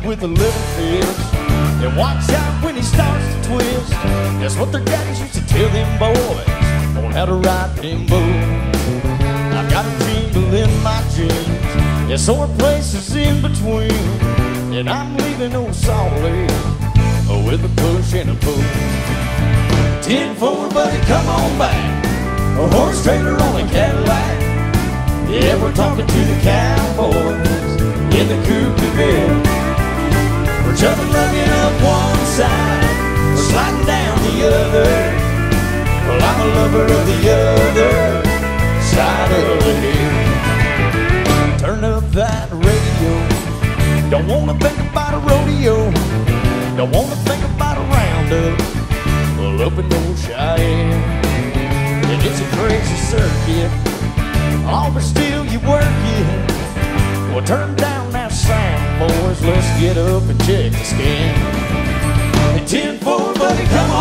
with a little fist. And watch out when he starts to twist. That's what their daddies used to tell them boys on how to ride them bulls. I got a jingle in my jeans, yeah, sore places in between, and I'm leaving old Salt Lake with a push and a pull. 10-4, buddy, come on back. A horse trailer on a Cadillac. Yeah, we're talking to the cowboys in the coupe de ville. We're chugging lugging up one side, we're sliding down the other. Well, I'm a lover of the other side of the hill. Turn up that radio. Don't wanna think about a rodeo. Don't wanna think about a roundup. Well, up in old Cheyenne, and it's a crazy circuit. Oh, but still you work it. Well, turn down that sound, boys. Let's get up and check the skin. And 10-4, buddy, come